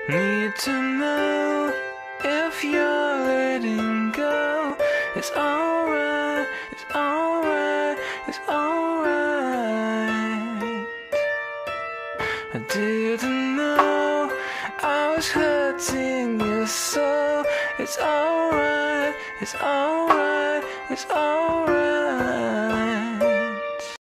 Need to know if you're letting go. It's alright, it's alright, it's alright. I didn't know I was hurting you so. It's alright, it's alright, it's alright.